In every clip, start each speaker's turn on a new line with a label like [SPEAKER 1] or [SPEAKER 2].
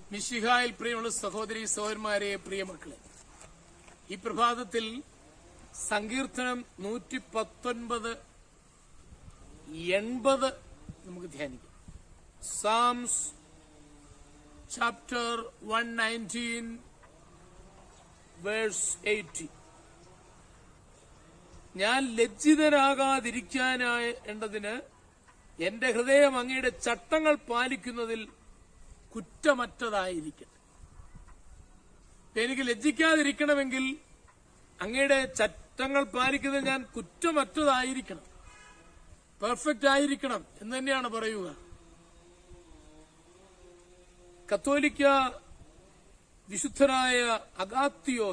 [SPEAKER 1] മിശിഹായിൽ പ്രിയമുള്ള സഹോദരി സഹോദരന്മാരെ, പ്രിയമക്കളെ, ഈ പ്രഭാതത്തിൽ സങ്കീർത്തനം 119, 80 നമുക്ക് ധ്യാനിക്കാം. Psalms chapter 119 verse 80. ഞാൻ ലജ്ജിതനാകാതിരിക്കാനായേണ്ടതിന് എന്റെ ഹൃദയം അങ്ങയുടെ ചട്ടങ്ങൾ പാലിക്കുന്നതിൽ കുറ്റമറ്റതായിരിക്കട്ടെ. എനിക്ക് ലജ്ജിക്കാതിരിക്കണമെങ്കിൽ അങ്ങയുടെ ചട്ടങ്ങൾ പാലിക്കുന്നത് ഞാൻ കുറ്റമറ്റതായിരിക്കണം, പെർഫെക്റ്റ് ആയിരിക്കണം എന്ന് തന്നെയാണ് പറയുക. കത്തോലിക്ക വിശുദ്ധനായ അഗാത്തിയോൻ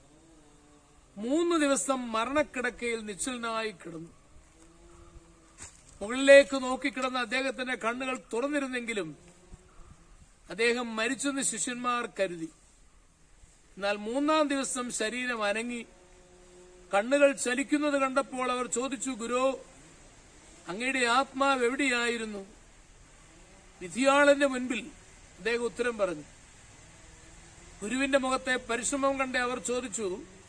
[SPEAKER 1] 3 ദിവസം മരണക്കിടക്കയിൽ നിശ്ചലനായി കിടന്നു. മുകളിലേക്ക് നോക്കിക്കിടന്ന അദ്ദേഹത്തിന്റെ കണ്ണുകൾ തുറന്നിരുന്നെങ്കിലും അദ്ദേഹം മരിച്ചെന്ന് ശിഷ്യന്മാർ കരുതി. എന്നാൽ 3-ാം ദിവസം ശരീരം അനങ്ങി കണ്ണുകൾ ചലിക്കുന്നത് കണ്ടപ്പോൾ അവർ ചോദിച്ചു, ഗുരോ, അങ്ങയുടെ ആത്മാവ് എവിടെയായിരുന്നു? വിധിയാളന്റെ മുൻപിൽ അദ്ദേഹം ഉത്തരം പറഞ്ഞു. ഗുരുവിന്റെ മുഖത്തെ പരിശ്രമം കണ്ട് അവർ ചോദിച്ചു,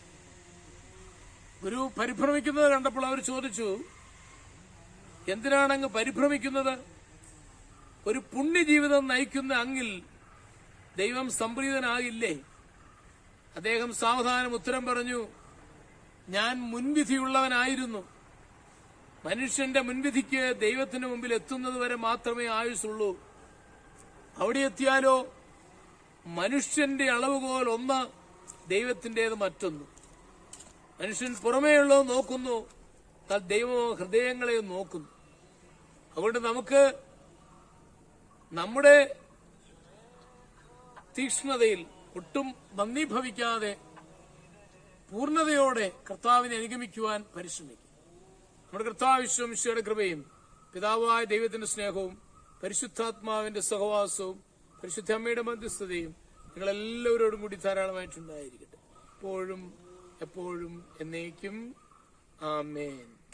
[SPEAKER 1] ഗുരു പരിഭ്രമിക്കുന്നത് കണ്ടപ്പോൾ അവർ ചോദിച്ചു, എന്തിനാണ് അങ്ങ് പരിഭ്രമിക്കുന്നത്? ഒരു പുണ്യജീവിതം നയിക്കുന്ന അങ്ങിൽ ദൈവം സംപ്രീതനാകില്ലേ? അദ്ദേഹം സാവധാനം ഉത്തരം പറഞ്ഞു, ഞാൻ മുൻവിധിയുള്ളവനായിരുന്നു. മനുഷ്യന്റെ മുൻവിധിക്ക് ദൈവത്തിന് മുമ്പിൽ എത്തുന്നത് വരെ മാത്രമേ ആയുസുള്ളൂ. അവിടെ എത്തിയാലോ മനുഷ്യന്റെ അളവുകോൽ ഒന്ന്, ദൈവത്തിന്റേത് മറ്റൊന്ന്. മനുഷ്യൻ പുറമേയുള്ളത് നോക്കുന്നു, ദൈവമോ ഹൃദയങ്ങളെ നോക്കുന്നു. അതുകൊണ്ട് നമുക്ക് നമ്മുടെ തീക്ഷ്ണതയിൽ ഒട്ടും ഭംഗീഭവിക്കാതെ പൂർണ്ണതയോടെ കർത്താവിനെ അനുഗമിക്കുവാൻ പരിശ്രമിക്കും. നമ്മുടെ കർത്താവ് ഈശോയുടെ കൃപയും പിതാവായ ദൈവത്തിന്റെ സ്നേഹവും പരിശുദ്ധാത്മാവിന്റെ സഹവാസവും പരിശുദ്ധ അമ്മയുടെ മധ്യസ്ഥതയും നിങ്ങളെല്ലാവരോടും കൂടി ധാരാളമായിട്ടുണ്ടായിരിക്കട്ടെ, എപ്പോഴും എപ്പോഴും എന്നേക്കും. ആമേൻ.